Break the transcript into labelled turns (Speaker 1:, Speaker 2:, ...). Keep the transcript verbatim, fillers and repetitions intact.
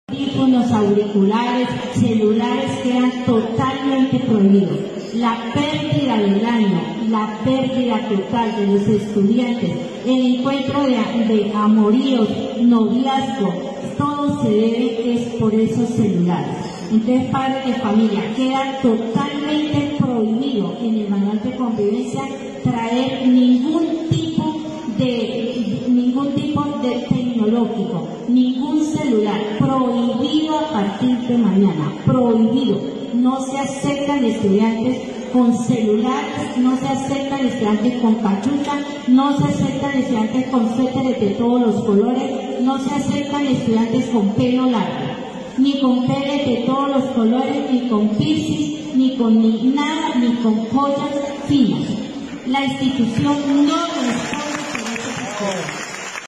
Speaker 1: Audífonos, auriculares, celulares quedan totalmente prohibidos. La pérdida del año, la pérdida total de los estudiantes, el encuentro de, de amoríos, noviazgo, todo se debe es por esos celulares. Entonces, padres de familia, queda totalmente prohibido en el manual de convivencia traer ningún tipo de ningún tipo de tecnológico, ningún celular, prohibido a partir de mañana, prohibido. No se aceptan estudiantes con celulares, no se aceptan estudiantes con cachucha, no se aceptan estudiantes con suéteres de todos los colores, no se aceptan estudiantes con pelo largo, ni con peles de todos los colores, ni con piercing, ni con ni nada, ni con joyas finas. La institución no responde por ese sistema.